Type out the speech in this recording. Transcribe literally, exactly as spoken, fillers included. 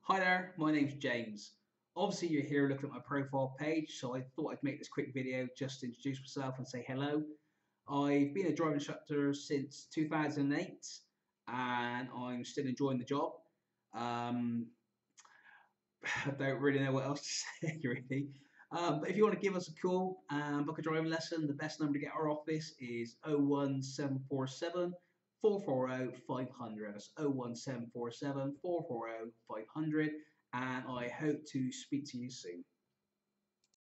Hi there, my name's James. Obviously you're here looking at my profile page, so I thought I'd make this quick video just to introduce myself and say hello. I've been a driving instructor since two thousand eight and I'm still enjoying the job. Um, I don't really know what else to say really. Um, but if you want to give us a call and book a driving lesson, the best number to get our office is oh one seven four seven, four four zero, five hundred. That's oh one seven four seven, four four zero, five hundred. And I hope to speak to you soon.